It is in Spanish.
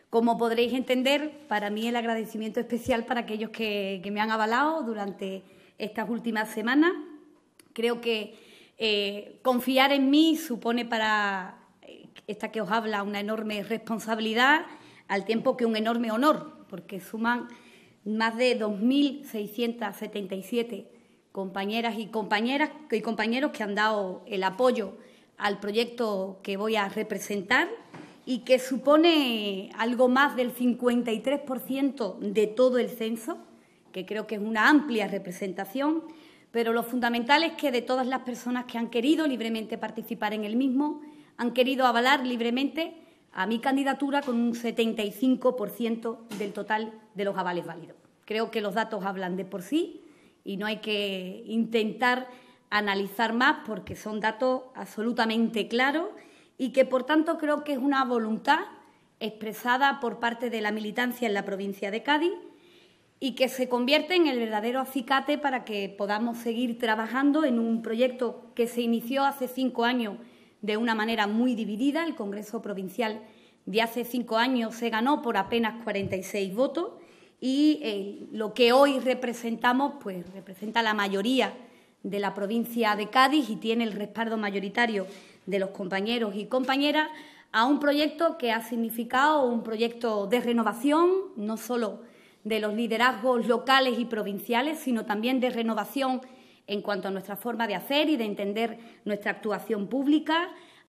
Como podréis entender, para mí el agradecimiento especial para aquellos que me han avalado durante estas últimas semanas. Creo que confiar en mí supone para esta que os habla una enorme responsabilidad, al tiempo que un enorme honor, porque suman más de 2.677 compañeras y compañeros que han dado el apoyo al proyecto que voy a representar y que supone algo más del 53% de todo el censo, que creo que es una amplia representación, pero lo fundamental es que de todas las personas que han querido libremente participar en el mismo, han querido avalar libremente a mi candidatura con un 75% del total de los avales válidos. Creo que los datos hablan de por sí y no hay que intentar analizar más porque son datos absolutamente claros y que, por tanto, creo que es una voluntad expresada por parte de la militancia en la provincia de Cádiz y que se convierte en el verdadero acicate para que podamos seguir trabajando en un proyecto que se inició hace 5 años de una manera muy dividida. El Congreso Provincial de hace 5 años se ganó por apenas 46 votos y lo que hoy representamos pues representa la mayoría de la provincia de Cádiz y tiene el respaldo mayoritario de los compañeros y compañeras a un proyecto que ha significado un proyecto de renovación, no solo de los liderazgos locales y provinciales, sino también de renovación en cuanto a nuestra forma de hacer y de entender nuestra actuación pública,